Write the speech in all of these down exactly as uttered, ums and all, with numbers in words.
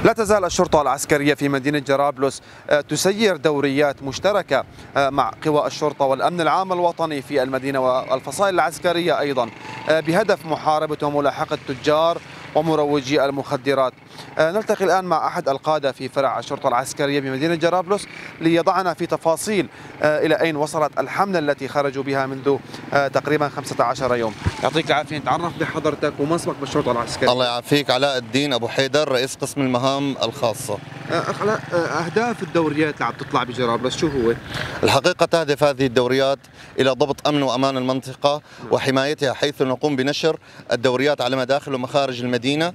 لا تزال الشرطة العسكرية في مدينة جرابلس تسير دوريات مشتركة مع قوى الشرطة والأمن العام الوطني في المدينة والفصائل العسكرية أيضا بهدف محاربة وملاحقة تجار ومروجي المخدرات. نلتقي الآن مع أحد القادة في فرع الشرطة العسكرية بمدينة جرابلس ليضعنا في تفاصيل إلى أين وصلت الحملة التي خرجوا بها منذ تقريبا خمسة عشر يوم. يعطيك العافية، نتعرف بحضرتك ومنصبك بالشرطة العسكرية. الله يعافيك، علاء الدين أبو حيدر، رئيس قسم المهام الخاصة. أخ علاء، أهداف الدوريات اللي عم تطلع بجرابلس شو هو؟ الحقيقة تهدف هذه الدوريات إلى ضبط أمن وأمان المنطقة وحمايتها، حيث نقوم بنشر الدوريات على مداخل ومخارج المدينة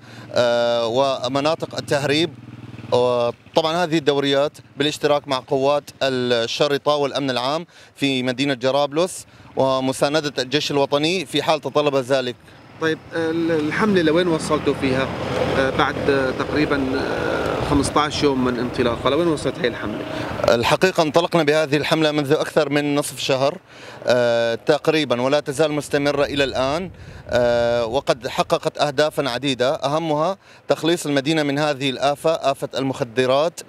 ومناطق التهريب. طبعا هذه الدوريات بالاشتراك مع قوات الشرطة والأمن العام في مدينة جرابلس ومساندة الجيش الوطني في حال تطلب ذلك. طيب الحملة لوين وصلتوا فيها بعد تقريبا خمسة عشر يوم من انطلاقها؟ لوين وصلت هي الحملة؟ الحقيقة انطلقنا بهذه الحملة منذ أكثر من نصف شهر آه تقريبا، ولا تزال مستمرة إلى الآن، آه وقد حققت أهدافا عديدة، أهمها تخليص المدينة من هذه الآفة، آفة المخدرات،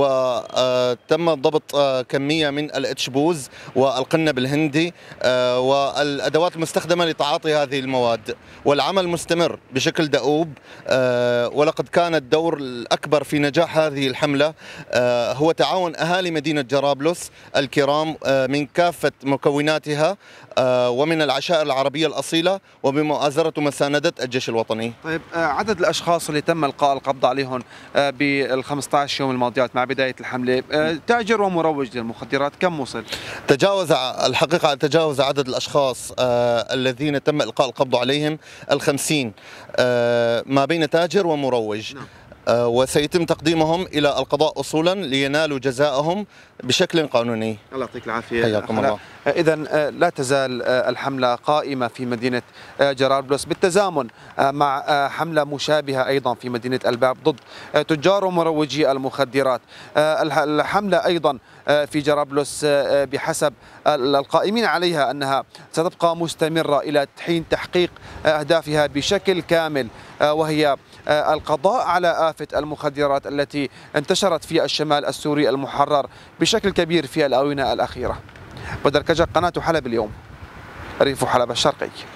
وتم ضبط آه كمية من الاتشبوز والقنب الهندي آه والأدوات المستخدمة لتعاطي هذه المواد، والعمل مستمر بشكل دؤوب. آه ولقد كان الدور الأكبر في نجاح هذه الحملة آه هو تعاون أهالي مدينة جرابلس الكرام آه من كافة مكوناتها آه ومن العشائر العربية الأصيلة، وبمؤازرة ومساندة الجيش الوطني. طيب عدد الأشخاص اللي تم إلقاء القبض عليهم آه بال خمسة عشر يوم الماضيات مع بداية الحملة، آه تاجر ومروج للمخدرات، كم وصل؟ تجاوز الحقيقة تجاوز عدد الأشخاص آه الذين تم إلقاء القبض عليهم الخمسين، آه ما بين تاجر ومروج. نعم. آه وسيتم تقديمهم إلى القضاء أصولا لينالوا جزاءهم بشكل قانوني. الله يعطيك العافية. حياكم الله. إذا لا تزال الحملة قائمة في مدينة جرابلس بالتزامن مع حملة مشابهة أيضا في مدينة الباب ضد تجار ومروجي المخدرات. الحملة أيضا في جرابلس بحسب القائمين عليها أنها ستبقى مستمرة إلى حين تحقيق أهدافها بشكل كامل، وهي القضاء على آفة المخدرات التي انتشرت في الشمال السوري المحرر بشكل كبير في الآونة الأخيرة. بدر كجك، قناة حلب اليوم، ريف حلب الشرقي.